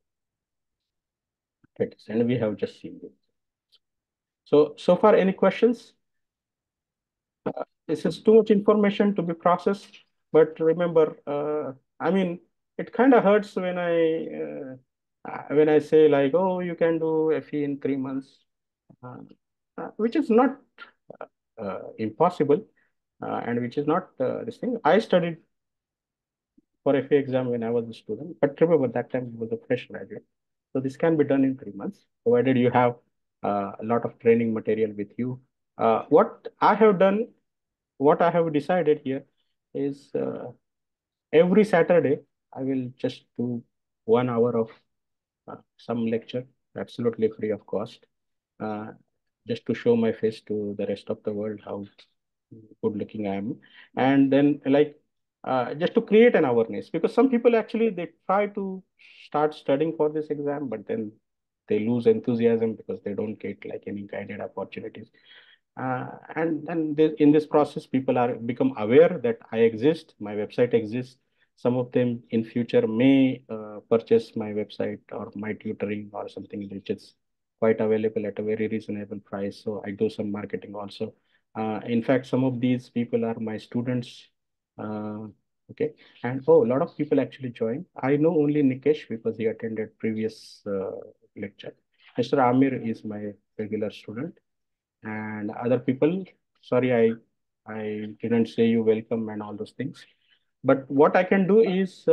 And we have just seen this. So far, any questions? This is too much information to be processed, but remember, I mean, it kind of hurts when I say like, oh, you can do FE in 3 months, which is not impossible, and which is not this thing. I studied for FA exam when I was a student, but remember that time I was a fresh graduate. So this can be done in 3 months, provided you have a lot of training material with you. What I have done, what I have decided here is every Saturday, I will just do 1 hour of some lecture, absolutely free of cost, uh, just to show my face to the rest of the world how good looking I am. And then like just to create an awareness, because some people actually they try to start studying for this exam, but then they lose enthusiasm because they don't get like any guided opportunities. And then in this process, people are become aware that I exist, my website exists. Some of them in future may purchase my website or my tutoring or something which is quite available at a very reasonable price. So I do some marketing also. In fact, some of these people are my students. Uh, okay. And oh, a lot of people actually join. I know only Nikesh because he attended previous lecture. Mr. Amir is my regular student, and other people, sorry, I didn't say you welcome and all those things. But what I can do is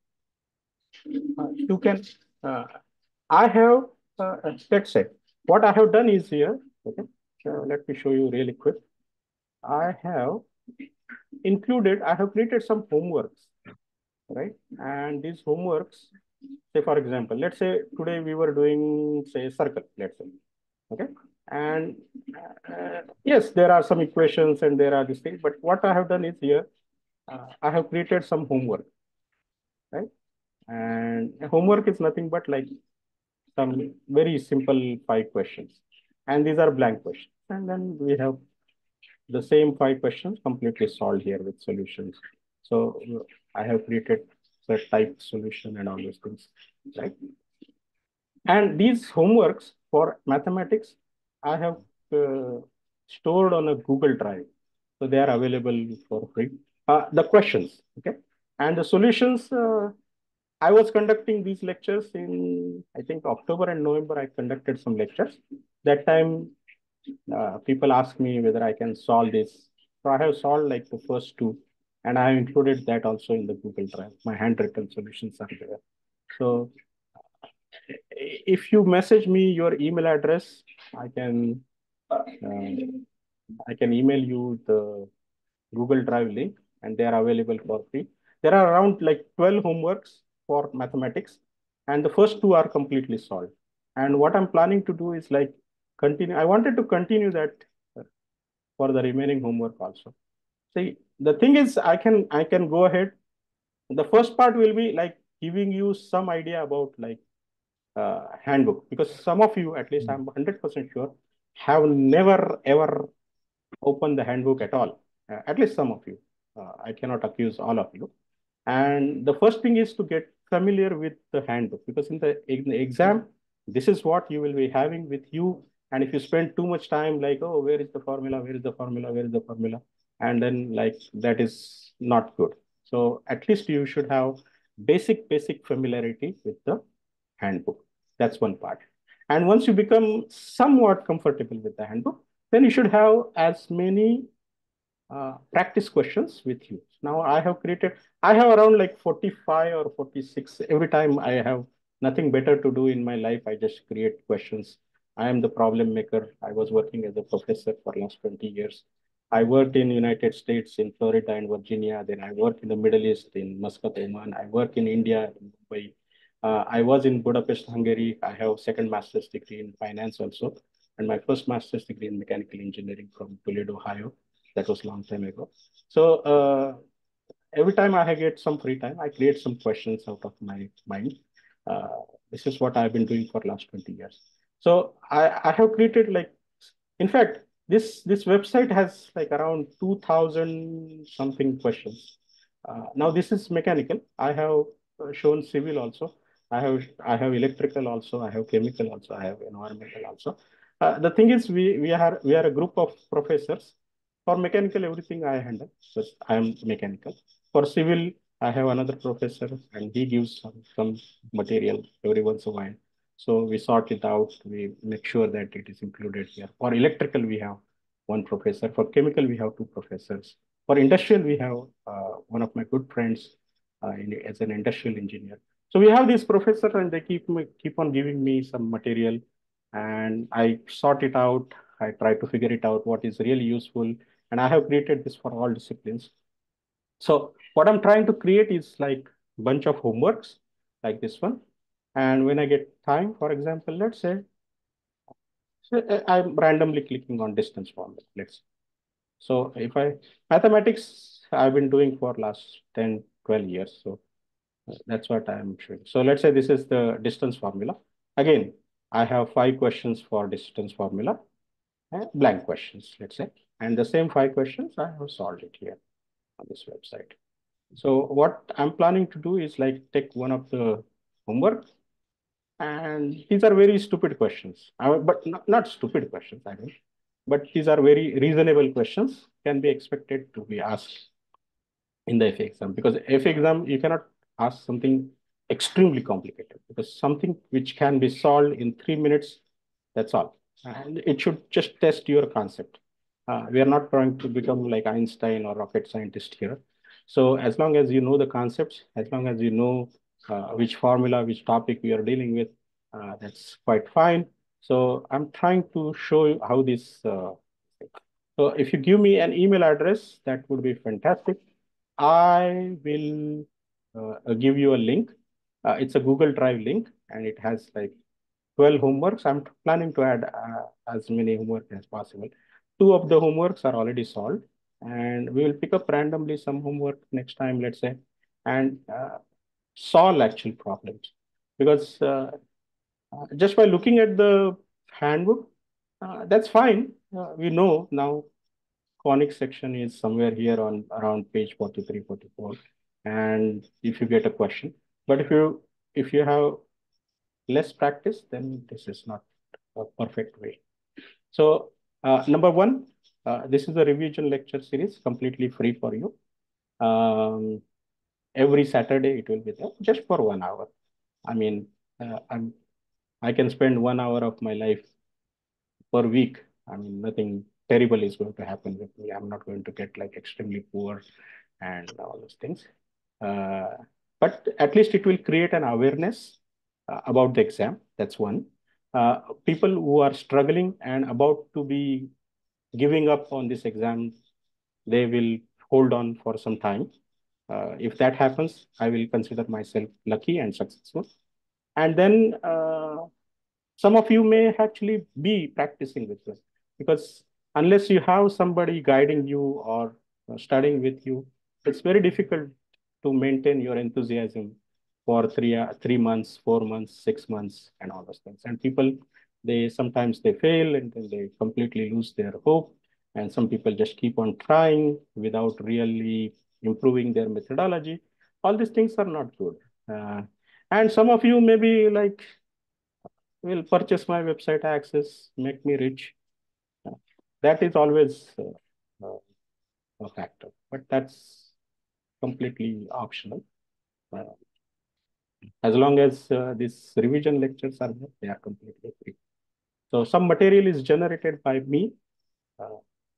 you can I have let's say what I have done is here. Okay, let me show you really quick. I have I have created some homeworks, right? And these homeworks, say for example, let's say today we were doing say circle, let's say, okay. And yes, there are some equations and there are these things, but what I have done is here, I have created some homework, right? And homework is nothing but like some very simple 5 questions. And these are blank questions. And then we have the same 5 questions completely solved here with solutions. So I have created the type solution and all those things, right? And these homeworks for mathematics, I have stored on a Google Drive. So they are available for free. The questions, okay? And the solutions, I was conducting these lectures in, I think, October and November, I conducted some lectures. That time, people asked me whether I can solve this. So I have solved like the first two, and I have included that also in the Google Drive. My handwritten solutions are there. So if you message me your email address, I can uh, I can email you the Google Drive link, and they are available for free. There are around like 12 homeworks for mathematics, and the first two are completely solved. And what I'm planning to do is like continue. I wanted to continue that for the remaining homework also. See, the thing is, I can go ahead. The first part will be like giving you some idea about like handbook, because some of you, at least I'm 100% sure, have never ever opened the handbook at all. At least some of you. I cannot accuse all of you. And the first thing is to get familiar with the handbook, because in the exam, this is what you will be having with you. And if you spend too much time like, oh, where is the formula? Where is the formula? Where is the formula? And then like that is not good. So at least you should have basic familiarity with the handbook. That's one part. And once you become somewhat comfortable with the handbook, then you should have as many practice questions with you. Now I have around like 45 or 46. Every time I have nothing better to do in my life, I just create questions. I am the problem maker. I was working as a professor for last 20 years. I worked in United States, in Florida and Virginia. Then I worked in the Middle East, in Muscat, Oman. I work in India, in Mumbai. I was in Budapest, Hungary. I have second master's degree in finance also, and my first master's degree in mechanical engineering from Toledo, Ohio. That was a long time ago. So every time I get some free time, I create some questions out of my mind. Uh, this is what I've been doing for last 20 years. So I have created like, in fact, this website has like around 2,000 something questions. Now this is mechanical. I have shown civil also. I have electrical also. I have chemical also. I have environmental also. The thing is, we are a group of professors. For mechanical, everything I handle. So I am mechanical. For civil, I have another professor, and he gives some material every once in a while. So we sort it out. We make sure that it is included here. For electrical, we have one professor. For chemical, we have two professors. For industrial, we have one of my good friends as an industrial engineer. So we have these professors, and they keep on giving me some material, and I sort it out. I try to figure it out what is really useful, and I have created this for all disciplines. So what I'm trying to create is like bunch of homeworks like this one. And when I get time, for example, let's say, I'm randomly clicking on distance formula. So if mathematics, I've been doing for last 10, 12 years. So that's what I'm showing. So let's say this is the distance formula. Again, I have 5 questions for distance formula and blank questions, let's say. And the same 5 questions, I have solved it here on this website. So what I'm planning to do is like take one of the homework, and these are very stupid questions, but not stupid questions, I mean, but these are very reasonable questions can be expected to be asked in the FA exam, because FA exam, you cannot ask something extremely complicated, because something which can be solved in 3 minutes, that's all. And it should just test your concept. We are not trying to become like Einstein or rocket scientist here. So as long as you know the concepts, as long as you know which formula, which topic we are dealing with, that's quite fine. So I'm trying to show you how this. So if you give me an email address, that would be fantastic. I will give you a link. It's a Google Drive link, and it has like 12 homeworks. I'm planning to add as many homework as possible. Two of the homeworks are already solved, and we will pick up randomly some homework next time, let's say, and solve actual problems. Because just by looking at the handbook, that's fine. We know now conic section is somewhere here on around page 43, 44. And if you get a question, but if you have less practice, then this is not a perfect way. So number one, this is a revision lecture series, completely free for you. Every Saturday it will be there just for 1 hour. I mean, I can spend 1 hour of my life per week. I mean, nothing terrible is going to happen with me. I'm not going to get like extremely poor and all those things. Uh, but at least it will create an awareness about the exam. That's one. People who are struggling and about to be giving up on this exam, they will hold on for some time. If that happens, I will consider myself lucky and successful. And then some of you may actually be practicing with this because unless you have somebody guiding you or studying with you, it's very difficult to maintain your enthusiasm for 3 months, 4 months, 6 months, and all those things. And people, they sometimes they fail and then they completely lose their hope. And some people just keep on trying without really improving their methodology. All these things are not good. And some of you may be like, will purchase my website access, make me rich. That is always a factor, but that's completely optional. Uh, as long as these revision lectures are there, they are completely free. So some material is generated by me. Uh,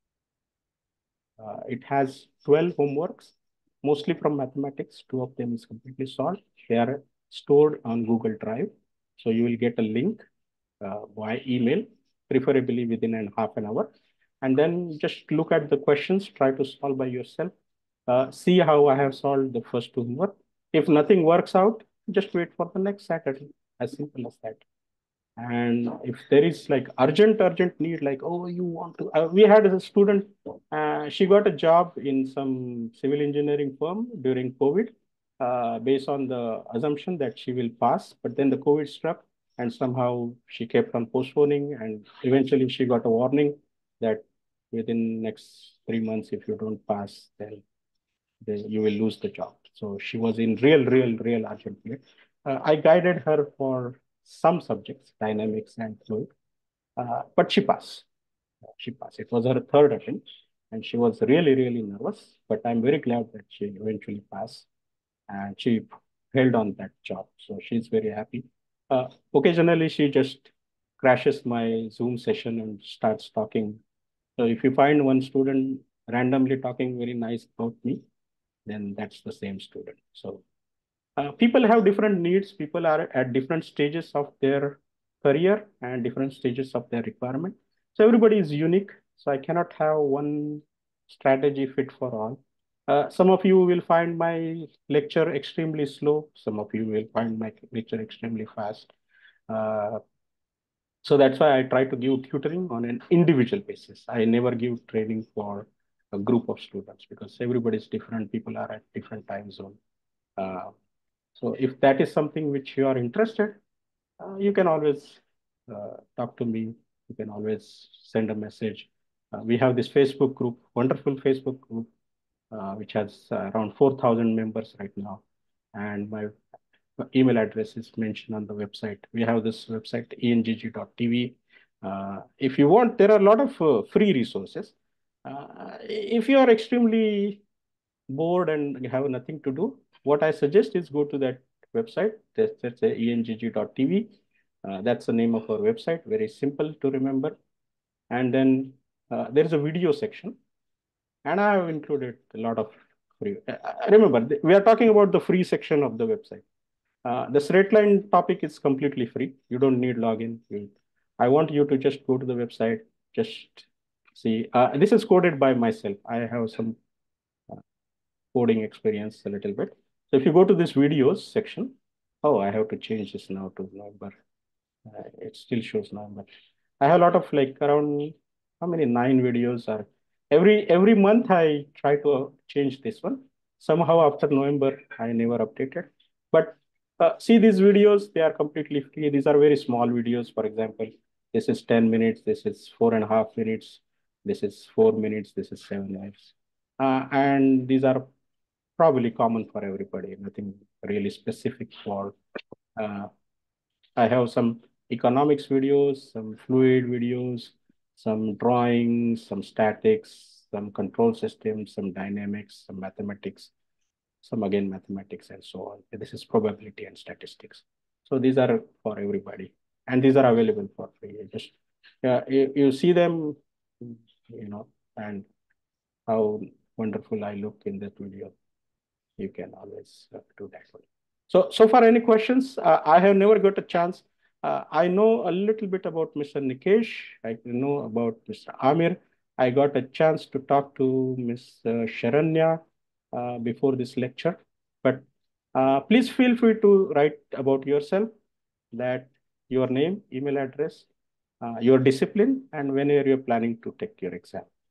it has 12 homeworks, mostly from mathematics. Two of them is completely solved. They are stored on Google Drive. So you will get a link by email, preferably within half an hour. And then just look at the questions, try to solve by yourself. See how I have solved the first two homework. If nothing works out, just wait for the next Saturday. As simple as that. And if there is like urgent need, like, oh, you want to, we had a student, she got a job in some civil engineering firm during COVID, based on the assumption that she will pass, but then the COVID struck and somehow she kept on postponing and eventually she got a warning that within next 3 months, if you don't pass, then you will lose the job. So she was in real urgent need. I guided her for some subjects, dynamics and fluid, but she passed. She passed. It was her third attempt, and she was really nervous. But I'm very glad that she eventually passed, and she held on that job. So she's very happy. Occasionally, she just crashes my Zoom session and starts talking. So if you find one student randomly talking very nice about me, then that's the same student. So people have different needs. People are at different stages of their career and different stages of their requirement. So everybody is unique. So I cannot have one strategy fit for all. Some of you will find my lecture extremely slow. Some of you will find my lecture extremely fast. Uh, so that's why I try to give tutoring on an individual basis. I never give training for a group of students because everybody is different. People are at different time zone. Uh, so if that is something which you are interested, you can always talk to me. You can always send a message. We have this Facebook group, wonderful Facebook group, which has around 4,000 members right now. And my email address is mentioned on the website. We have this website, engg.tv. If you want, there are a lot of free resources. If you are extremely bored and have nothing to do, what I suggest is go to that website. That's engg.tv. That's the name of our website. Very simple to remember. And then there's a video section. And I have included a lot of free. Remember, we are talking about the free section of the website. The straight line topic is completely free. You don't need login. I want you to just go to the website, just see. This is coded by myself. I have some coding experience a little bit. So if you go to this videos section, oh, I have to change this now to November. it still shows November. I have a lot of like around how many 9 videos are every month I try to change this one. Somehow after November I never updated. But see these videos, they are completely free. These are very small videos. For example, this is 10 minutes, this is 4.5 minutes, this is 4 minutes, this is 7 minutes. And these are probably common for everybody, nothing really specific for uh, I have some economics videos, some fluid videos, some drawings, some statics, some control systems, some dynamics, some mathematics, some again mathematics and so on. This is probability and statistics. So these are for everybody, and these are available for free. Just you see them, you know, and how wonderful I look in that video. You can always do that one. So far, any questions? I have never got a chance. I know a little bit about Mr. Nikesh. I know about Mr. Amir. I got a chance to talk to Ms. Sharanya before this lecture. But please feel free to write about yourself, that your name, email address, your discipline, and when you're planning to take your exam.